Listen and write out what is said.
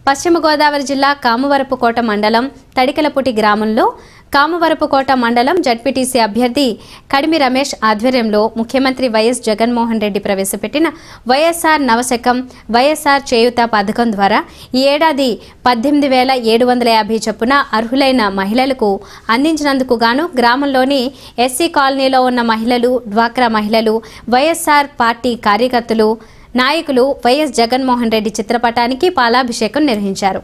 పశ్చిమ గోదావరి జిల్లా కామవరపుకోట మండలం తడికలపుటి గ్రామంలో కామవరపుకోట మండలం జడ్పీటీసీ అభ్యర్థి కడిమి రమేష్ ఆధ్వర్యంలో ముఖ్యమంత్రి వైఎస్ జగన్మోహన్ రెడ్డి ప్రవేశపెట్టిన వైఎస్ఆర్ నవశకం వైఎస్ఆర్ చేయూత పథకం ద్వారా ఈ ఏడాది 18,750 చొప్పున అర్హులైన మహిళలకు అందించినందుకు గాను గ్రామంలోని ఎస్సీ కాలనీలో ఉన్న మహిళలు, డ్వాక్రా మహిళలు, వైఎస్ఆర్ పార్టీ కార్యకర్తలు, నాయకులు వైఎస్ జగన్మోహన్ రెడ్డి చిత్రపటానికి పాలాభిషేకం నిర్వహించారు.